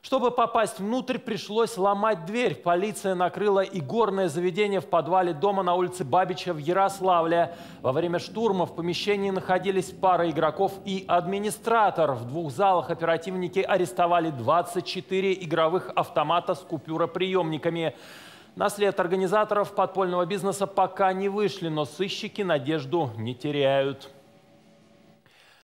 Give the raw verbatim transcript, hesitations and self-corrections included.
Чтобы попасть внутрь, пришлось ломать дверь. Полиция накрыла игорное заведение в подвале дома на улице Бабича в Ярославле. Во время штурма в помещении находились пара игроков и администратор. В двух залах оперативники арестовали двадцать четыре игровых автомата с купюроприемниками. На след организаторов подпольного бизнеса пока не вышли, но сыщики надежду не теряют.